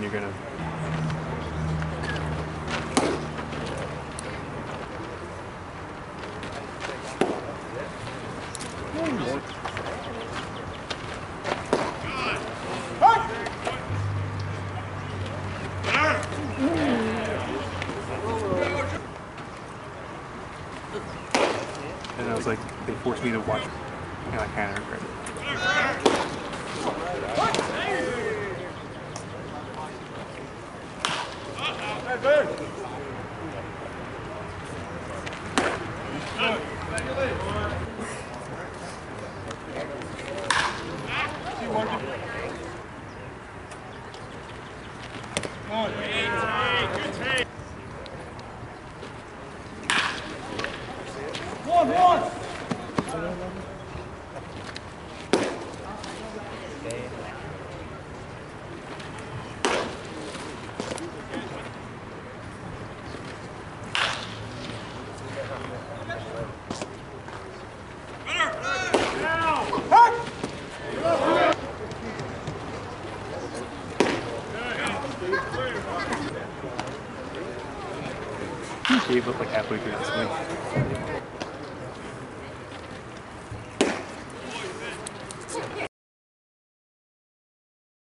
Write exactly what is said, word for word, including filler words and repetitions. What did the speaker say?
then you're gonna. And I was like, they forced me to watch, and I kind of regret it. One, one. He gave up like halfway through this week.